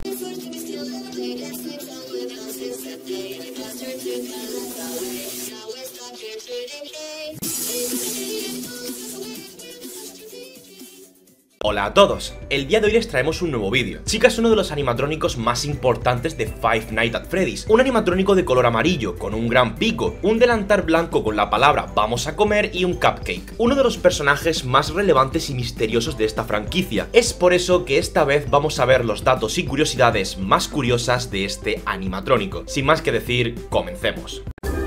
Hola a todos, el día de hoy les traemos un nuevo vídeo. Chica es uno de los animatrónicos más importantes de Five Nights at Freddy's, un animatrónico de color amarillo, con un gran pico, un delantal blanco con la palabra vamos a comer y un cupcake. Uno de los personajes más relevantes y misteriosos de esta franquicia. Es por eso que esta vez vamos a ver los datos y curiosidades más curiosas de este animatrónico. Sin más que decir, comencemos.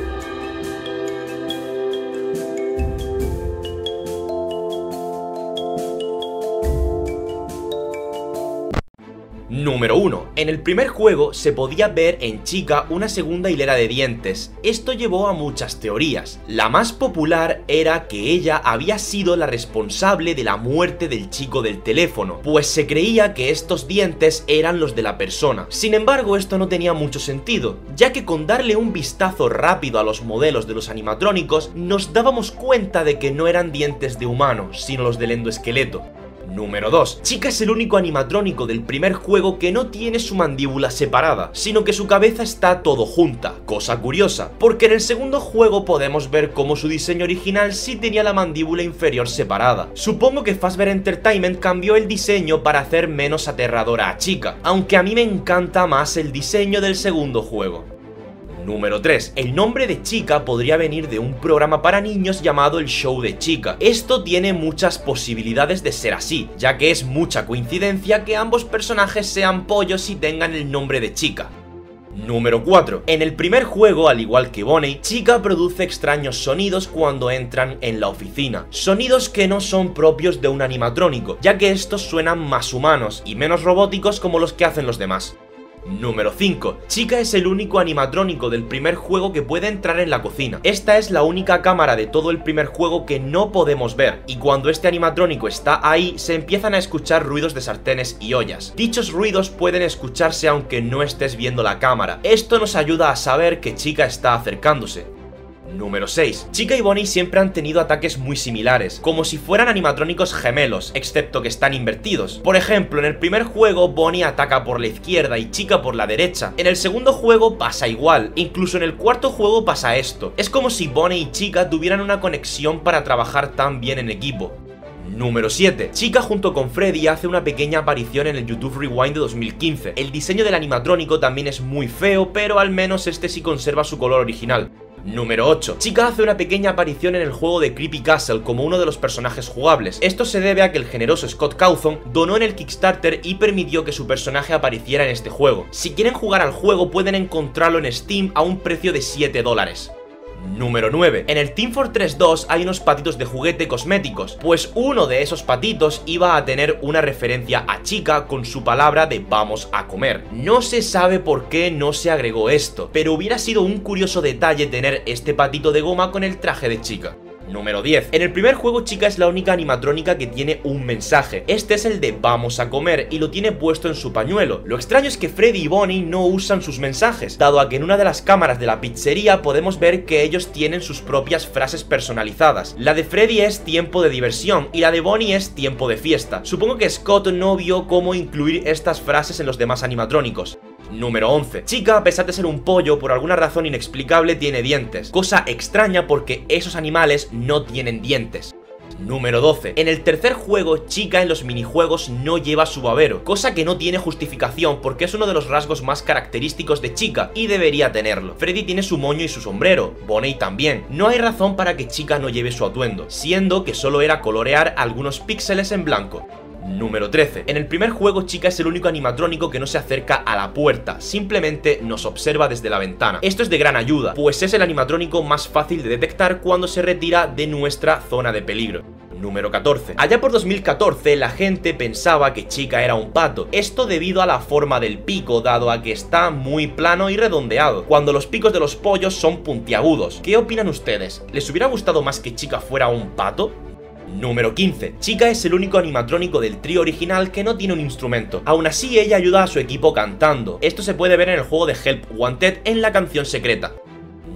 Número 1. En el primer juego se podía ver en Chica una segunda hilera de dientes. Esto llevó a muchas teorías. La más popular era que ella había sido la responsable de la muerte del chico del teléfono, pues se creía que estos dientes eran los de la persona. Sin embargo, esto no tenía mucho sentido, ya que con darle un vistazo rápido a los modelos de los animatrónicos, nos dábamos cuenta de que no eran dientes de humano, sino los del endoesqueleto. Número 2. Chica es el único animatrónico del primer juego que no tiene su mandíbula separada, sino que su cabeza está todo junta. Cosa curiosa, porque en el segundo juego podemos ver cómo su diseño original sí tenía la mandíbula inferior separada. Supongo que Fazbear Entertainment cambió el diseño para hacer menos aterradora a Chica, aunque a mí me encanta más el diseño del segundo juego. Número 3. El nombre de Chica podría venir de un programa para niños llamado El Show de Chica. Esto tiene muchas posibilidades de ser así, ya que es mucha coincidencia que ambos personajes sean pollos y tengan el nombre de Chica. Número 4. En el primer juego, al igual que Bonnie, Chica produce extraños sonidos cuando entran en la oficina. Sonidos que no son propios de un animatrónico, ya que estos suenan más humanos y menos robóticos como los que hacen los demás. Número 5. Chica es el único animatrónico del primer juego que puede entrar en la cocina. Esta es la única cámara de todo el primer juego que no podemos ver, y cuando este animatrónico está ahí, se empiezan a escuchar ruidos de sartenes y ollas. Dichos ruidos pueden escucharse aunque no estés viendo la cámara. Esto nos ayuda a saber que Chica está acercándose. Número 6. Chica y Bonnie siempre han tenido ataques muy similares, como si fueran animatrónicos gemelos, excepto que están invertidos. Por ejemplo, en el primer juego Bonnie ataca por la izquierda y Chica por la derecha. En el segundo juego pasa igual, incluso en el cuarto juego pasa esto. Es como si Bonnie y Chica tuvieran una conexión para trabajar tan bien en equipo. Número 7. Chica junto con Freddy hace una pequeña aparición en el YouTube Rewind de 2015. El diseño del animatrónico también es muy feo, pero al menos este sí conserva su color original. Número 8. Chica hace una pequeña aparición en el juego de Creepy Castle como uno de los personajes jugables. Esto se debe a que el generoso Scott Cawthon donó en el Kickstarter y permitió que su personaje apareciera en este juego. Si quieren jugar al juego pueden encontrarlo en Steam a un precio de $7. Número 9. En el Team Fortress 2 hay unos patitos de juguete cosméticos, pues uno de esos patitos iba a tener una referencia a Chica con su palabra de vamos a comer. No se sabe por qué no se agregó esto, pero hubiera sido un curioso detalle tener este patito de goma con el traje de Chica. Número 10. En el primer juego Chica es la única animatrónica que tiene un mensaje. Este es el de vamos a comer y lo tiene puesto en su pañuelo. Lo extraño es que Freddy y Bonnie no usan sus mensajes, dado a que en una de las cámaras de la pizzería podemos ver que ellos tienen sus propias frases personalizadas. La de Freddy es tiempo de diversión y la de Bonnie es tiempo de fiesta. Supongo que Scott no vio cómo incluir estas frases en los demás animatrónicos. Número 11. Chica, a pesar de ser un pollo, por alguna razón inexplicable tiene dientes, cosa extraña porque esos animales no tienen dientes. Número 12. En el tercer juego, Chica en los minijuegos no lleva su babero, cosa que no tiene justificación porque es uno de los rasgos más característicos de Chica y debería tenerlo. Freddy tiene su moño y su sombrero, Bonnie también. No hay razón para que Chica no lleve su atuendo, siendo que solo era colorear algunos píxeles en blanco. Número 13. En el primer juego Chica es el único animatrónico que no se acerca a la puerta, simplemente nos observa desde la ventana. Esto es de gran ayuda, pues es el animatrónico más fácil de detectar cuando se retira de nuestra zona de peligro. Número 14. Allá por 2014 la gente pensaba que Chica era un pato, esto debido a la forma del pico, dado a que está muy plano y redondeado, cuando los picos de los pollos son puntiagudos. ¿Qué opinan ustedes? ¿Les hubiera gustado más que Chica fuera un pato? Número 15. Chica es el único animatrónico del trío original que no tiene un instrumento. Aún así, ella ayuda a su equipo cantando. Esto se puede ver en el juego de Help Wanted en la canción secreta.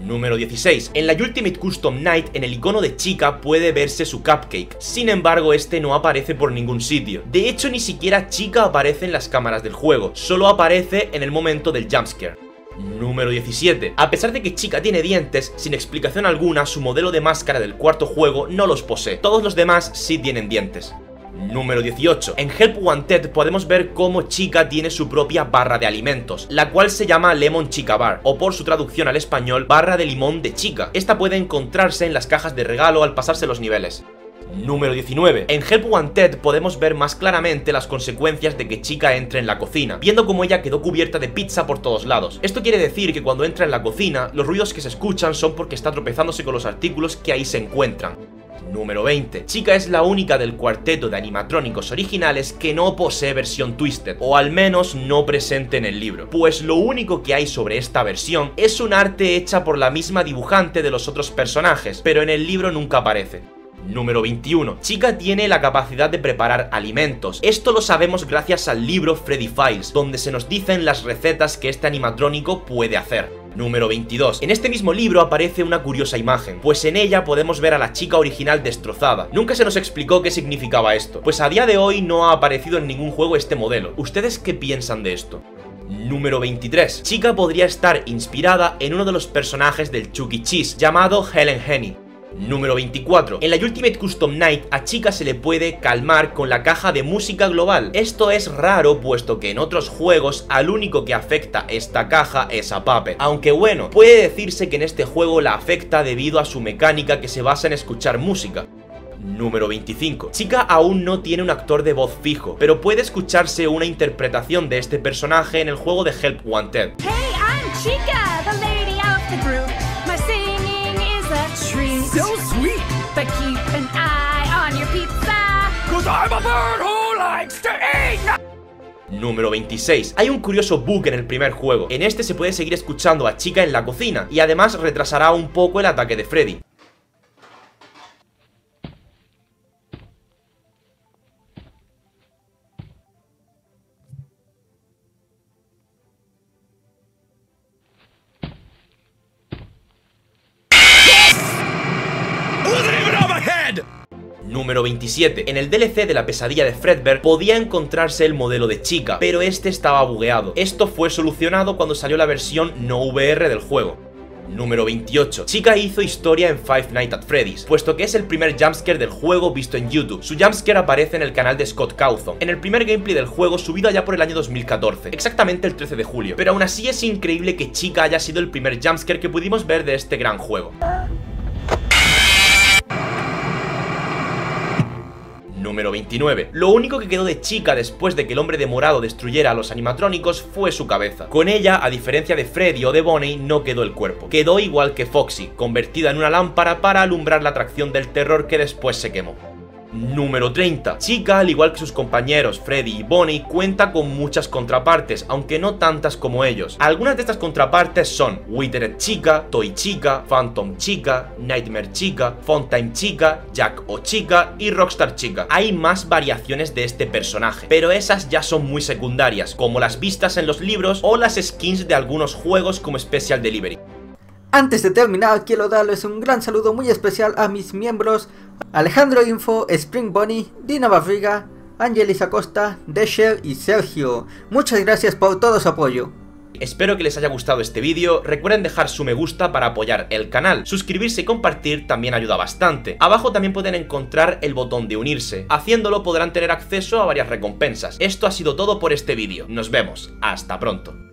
Número 16. En la Ultimate Custom Night, en el icono de chica puede verse su cupcake. Sin embargo, este no aparece por ningún sitio. De hecho, ni siquiera chica aparece en las cámaras del juego, solo aparece en el momento del jumpscare. Número 17. A pesar de que chica tiene dientes, sin explicación alguna, su modelo de máscara del cuarto juego no los posee. Todos los demás sí tienen dientes. Número 18. En Help Wanted podemos ver cómo chica tiene su propia barra de alimentos, la cual se llama Lemon Chica Bar, o por su traducción al español, barra de limón de chica. Esta puede encontrarse en las cajas de regalo al pasarse los niveles. Número 19. En Help Wanted podemos ver más claramente las consecuencias de que chica entre en la cocina, viendo cómo ella quedó cubierta de pizza por todos lados. Esto quiere decir que cuando entra en la cocina, los ruidos que se escuchan son porque está tropezándose con los artículos que ahí se encuentran. Número 20. Chica es la única del cuarteto de animatrónicos originales que no posee versión Twisted, o al menos no presente en el libro, pues lo único que hay sobre esta versión es un arte hecha por la misma dibujante de los otros personajes, pero en el libro nunca aparece. Número 21. Chica tiene la capacidad de preparar alimentos. Esto lo sabemos gracias al libro Freddy Files, donde se nos dicen las recetas que este animatrónico puede hacer. Número 22. En este mismo libro aparece una curiosa imagen, pues en ella podemos ver a la chica original destrozada. Nunca se nos explicó qué significaba esto, pues a día de hoy no ha aparecido en ningún juego este modelo. ¿Ustedes qué piensan de esto? Número 23. Chica podría estar inspirada en uno de los personajes del Chuck E. Cheese, llamado Helen Henny. Número 24. En la Ultimate Custom Night a chica se le puede calmar con la caja de música global. Esto es raro puesto que en otros juegos al único que afecta esta caja es a Puppet. Aunque bueno, puede decirse que en este juego la afecta debido a su mecánica que se basa en escuchar música. Número 25. Chica aún no tiene un actor de voz fijo, pero puede escucharse una interpretación de este personaje en el juego de Help Wanted. Hey, I'm Chica, the lady of the group. My singing is a treat. So sweet. But keep an eye on your pizza. 'Cause I'm a bird who likes to eat. Número 26. Hay un curioso bug en el primer juego. En este se puede seguir escuchando a chica en la cocina y además retrasará un poco el ataque de Freddy. Número 27. En el DLC de la pesadilla de Fredbear podía encontrarse el modelo de chica, pero este estaba bugueado. Esto fue solucionado cuando salió la versión no VR del juego. Número 28. Chica hizo historia en Five Nights at Freddy's, puesto que es el primer jumpscare del juego visto en YouTube. Su jumpscare aparece en el canal de Scott Cawthon, en el primer gameplay del juego subido allá por el año 2014, exactamente el 13 de julio. Pero aún así es increíble que Chica haya sido el primer jumpscare que pudimos ver de este gran juego. Número 29. Lo único que quedó de Chica después de que el hombre de morado destruyera a los animatrónicos fue su cabeza. Con ella, a diferencia de Freddy o de Bonnie, no quedó el cuerpo. Quedó igual que Foxy, convertida en una lámpara para alumbrar la atracción del terror que después se quemó. Número 30. Chica, al igual que sus compañeros Freddy y Bonnie, cuenta con muchas contrapartes, aunque no tantas como ellos. Algunas de estas contrapartes son Withered Chica, Toy Chica, Phantom Chica, Nightmare Chica, Funtime Chica, Jack O Chica y Rockstar Chica. Hay más variaciones de este personaje, pero esas ya son muy secundarias, como las vistas en los libros o las skins de algunos juegos como Special Delivery. Antes de terminar, quiero darles un gran saludo muy especial a mis miembros Alejandro Info, Spring Bunny, Dina Barriga, Angelis Acosta, Desher y Sergio. Muchas gracias por todo su apoyo. Espero que les haya gustado este vídeo. Recuerden dejar su me gusta para apoyar el canal. Suscribirse y compartir también ayuda bastante. Abajo también pueden encontrar el botón de unirse. Haciéndolo podrán tener acceso a varias recompensas. Esto ha sido todo por este vídeo. Nos vemos. Hasta pronto.